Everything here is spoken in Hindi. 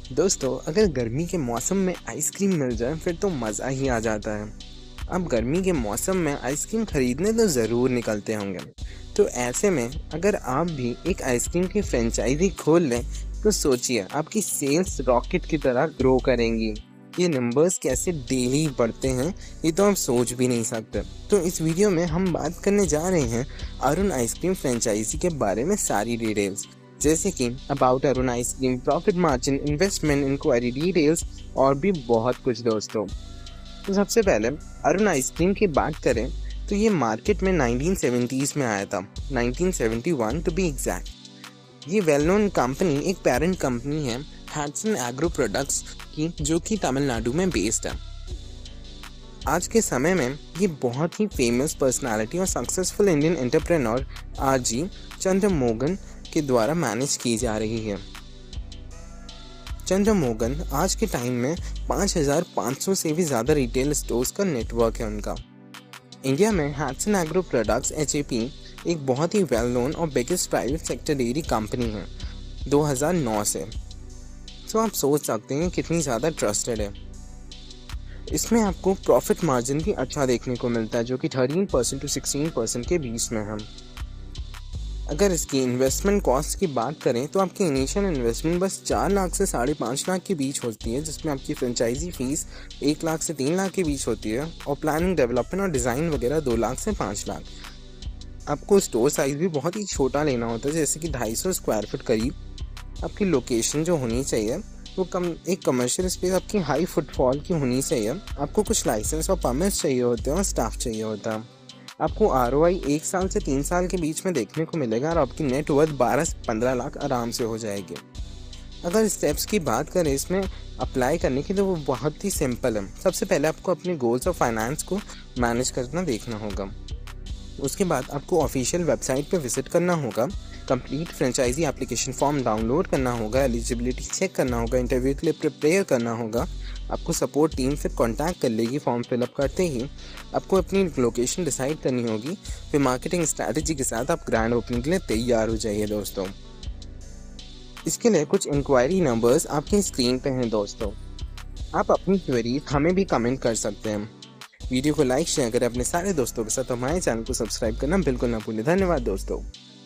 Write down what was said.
दोस्तों, अगर गर्मी के मौसम में आइसक्रीम मिल जाए फिर तो मज़ा ही आ जाता है। अब गर्मी के मौसम में आइसक्रीम खरीदने तो ज़रूर निकलते होंगे। तो ऐसे में अगर आप भी एक आइसक्रीम की फ्रेंचाइजी खोल लें तो सोचिए आपकी सेल्स रॉकेट की तरह ग्रो करेंगी। ये नंबर्स कैसे डेली बढ़ते हैं ये तो आप सोच भी नहीं सकते। तो इस वीडियो में हम बात करने जा रहे हैं अरुण आइसक्रीम फ्रेंचाइजी के बारे में सारी डिटेल्स, जैसे कि about Arun ice cream, profit margin, investment inquiry details और भी बहुत कुछ दोस्तों। तो सबसे पहले अरुण आइसक्रीम की बात करें तो ये मार्केट में 1970s में आया था, 1971 टू बी एग्जैक्ट। ये वेल नोन कंपनी एक पेरेंट कंपनी है हैट्सन एग्रो प्रोडक्ट्स की, जो कि तमिलनाडु में बेस्ड है। आज के समय में ये बहुत ही फेमस पर्सनालिटी और successful Indian entrepreneur R G. Chandramohan के द्वारा मैनेज की जा रही है। चंद्रमोहन आज के टाइम में 5,500 से भी ज़्यादा रिटेल स्टोर्स का नेटवर्क है उनका। इंडिया में हैट्सन एग्रो प्रोडक्ट्स (HAP) एक बहुत ही वेल नोन और biggest private sector dairy company है 2009 से। तो आप सोच सकते हैं कितनी ज़्यादा ट्रस्टेड है। इसमें आपको प्रॉफिट मार्जिन भी अच्छा देखने को मिलता है, जो कि 13% to 16% के बीच में है। अगर इसकी इन्वेस्टमेंट कॉस्ट की बात करें तो आपकी इनिशियल इन्वेस्टमेंट बस 4 लाख से 5.5 लाख के बीच होती है, जिसमें आपकी फ्रेंचाइजी फीस 1 लाख से 3 लाख के बीच होती है और प्लानिंग, डेवलपमेंट और डिज़ाइन वगैरह 2 लाख से 5 लाख। आपको स्टोर साइज़ भी बहुत ही छोटा लेना होता है, जैसे कि 250 स्क्वायर फुट करीब। आपकी लोकेशन जो होनी चाहिए वो एक कमर्शियल स्पेस आपकी हाई फुटफॉल की होनी चाहिए। आपको कुछ लाइसेंस और परमिट्स चाहिए होते हैं और स्टाफ चाहिए होता है। आपको ROI 1 साल से 3 साल के बीच में देखने को मिलेगा और आपकी नेटवर्थ 12 से 15 लाख आराम से हो जाएगी। अगर स्टेप्स की बात करें इसमें अप्लाई करने की तो वो बहुत ही सिंपल है। सबसे पहले आपको अपने गोल्स और फाइनेंस को मैनेज करना देखना होगा। उसके बाद आपको ऑफिशियल वेबसाइट पे विजिट करना होगा, complete franchise application form download करना होगा, एलिजिबिलिटी चेक करना होगा, इंटरव्यू के लिए प्रिपेयर करना होगा। आपको सपोर्ट टीम से कांटेक्ट कर लेगी फॉर्म फिलअप करते ही। आपको अपनी लोकेशन डिसाइड करनी होगी, फिर मार्केटिंग स्ट्रैटेजी के साथ आप ग्रैंड ओपनिंग के लिए तैयार हो जाइए दोस्तों। इसके लिए कुछ इंक्वायरी नंबर्स आपकी स्क्रीन पे हैं दोस्तों। आप अपनी क्वेरी हमें भी कमेंट कर सकते हैं। वीडियो को लाइक शेयर करें अपने सारे दोस्तों के साथ। हमारे चैनल को सब्सक्राइब करना बिल्कुल ना भूलें। धन्यवाद दोस्तों।